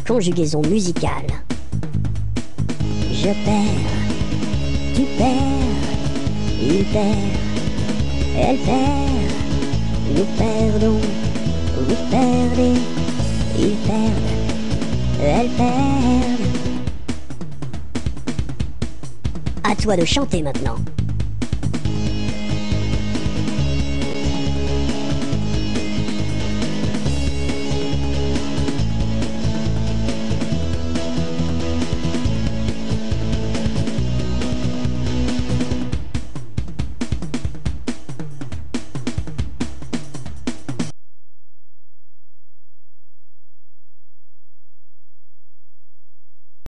conjugaison musicale. Je perds, tu perds, il perd, elle perd, nous perdons, vous perdez, ils perdent, elles perdent. À toi de chanter maintenant.